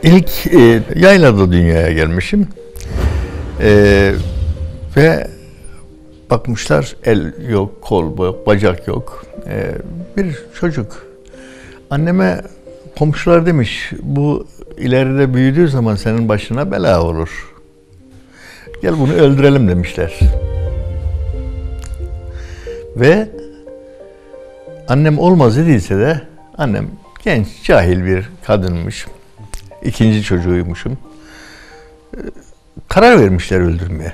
İlk yaylada dünyaya gelmişim. Ve bakmışlar, el yok, kol yok, bacak yok. Bir çocuk. Anneme komşular demiş, bu ileride büyüdüğü zaman senin başına bela olur. Gel bunu öldürelim demişler. Ve annem olmaz dediyse de, annem genç, cahil bir kadınmış. İkinci çocuğuymuşum. Karar vermişler öldürmeye.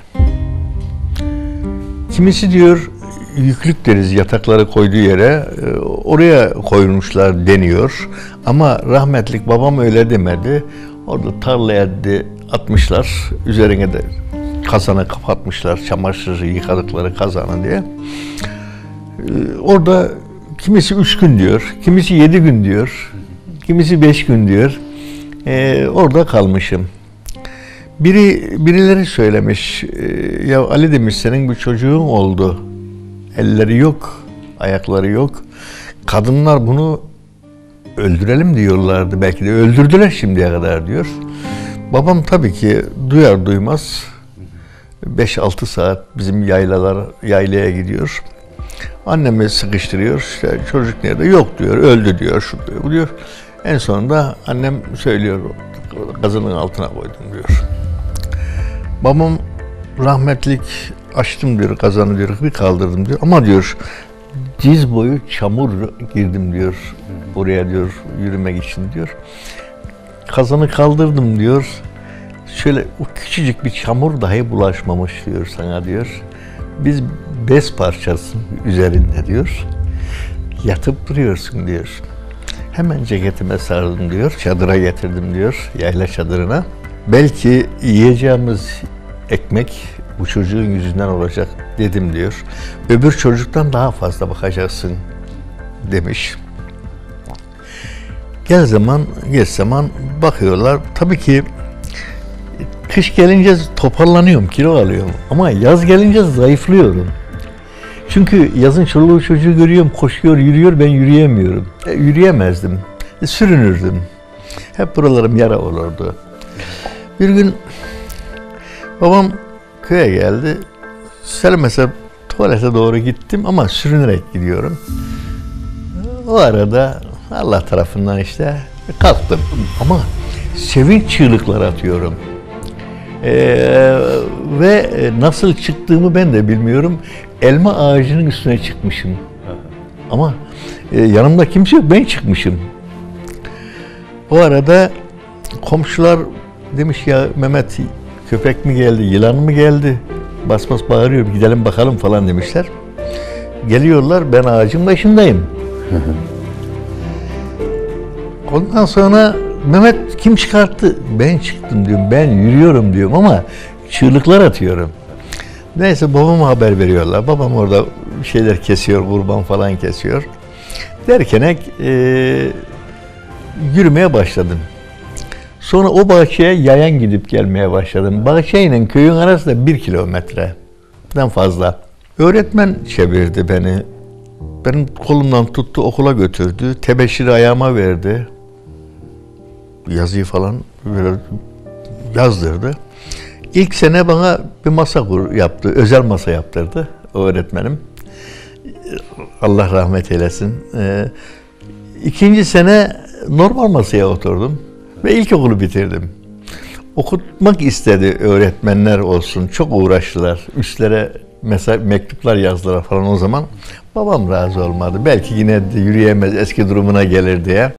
Kimisi diyor, yüklük deriz, yatakları koyduğu yere, oraya koymuşlar deniyor. Ama rahmetlik babam öyle demedi. Orada tarlaya atmışlar, üzerine de kazanı kapatmışlar, çamaşırı yıkadıkları kazanı diye. Orada kimisi 3 gün diyor, kimisi 7 gün diyor, kimisi 5 gün diyor. Orada kalmışım. Birileri söylemiş, ya Ali demiş, senin bir çocuğun oldu. Elleri yok, ayakları yok. Kadınlar bunu öldürelim diyorlardı, belki de öldürdüler şimdiye kadar diyor. Babam tabii ki duyar duymaz 5-6 saat bizim yaylaya gidiyor. Annemi sıkıştırıyor, işte çocuk nerede? Yok diyor, öldü diyor, şu diyor, bu diyor. En sonunda annem söylüyor, kazanın altına koydum diyor. Babam rahmetlik, açtım diyor kazanı diyor, bir kaldırdım diyor. Ama diyor, diz boyu çamur girdim diyor, oraya diyor yürümek için diyor. Kazanı kaldırdım diyor, şöyle o küçücük bir çamur dahi bulaşmamış diyor sana diyor. Biz bez parçası üzerinde diyor, yatıp duruyorsun diyor. Hemen ceketime sardım diyor, çadıra getirdim diyor, yayla çadırına. Belki yiyeceğimiz ekmek bu çocuğun yüzünden olacak dedim diyor. Öbür çocuktan daha fazla bakacaksın demiş. Geç zaman bakıyorlar. Tabii ki kış gelince toparlanıyorum, kilo alıyorum. Ama yaz gelince zayıflıyorum. Çünkü yazın çoluğu çocuğu görüyorum, koşuyor, yürüyor, ben yürüyemiyorum. Yürüyemezdim, sürünürdüm. Hep buralarım yara olurdu. Bir gün babam köye geldi. Mesela tuvalete doğru gittim ama sürünerek gidiyorum. O arada Allah tarafından işte kalktım. Ama sevinç çığlıkları atıyorum. Ve nasıl çıktığımı ben de bilmiyorum. Elma ağacının üstüne çıkmışım. Ama yanımda kimse yok, ben çıkmışım. O arada komşular demiş, ya Mehmet, köpek mi geldi, yılan mı geldi? Bas bas bağırıyor, gidelim bakalım falan demişler. Geliyorlar, ben ağacın başındayım. Ondan sonra Mehmet kim çıkarttı? Ben çıktım diyorum, ben yürüyorum diyorum ama çığlıklar atıyorum. Neyse babama haber veriyorlar. Babam orada şeyler kesiyor, kurban falan kesiyor. Derken yürümeye başladım. Sonra o bahçeye yayan gidip gelmeye başladım. Bahçeyle köyün arasında 1 kilometreden fazla. Öğretmen çevirdi beni. Benim kolumdan tuttu, okula götürdü. Tebeşiri ayağıma verdi. Yazıyı falan böyle yazdırdı. İlk sene bana bir masa yaptı, özel masa yaptırdı öğretmenim. Allah rahmet eylesin. İkinci sene normal masaya oturdum ve ilkokulu bitirdim. Okutmak istedi öğretmenler olsun, çok uğraştılar. Üstlere mesela mektuplar yazdılar falan o zaman. Babam razı olmadı. Belki yine de yürüyemez, eski durumuna gelir diye.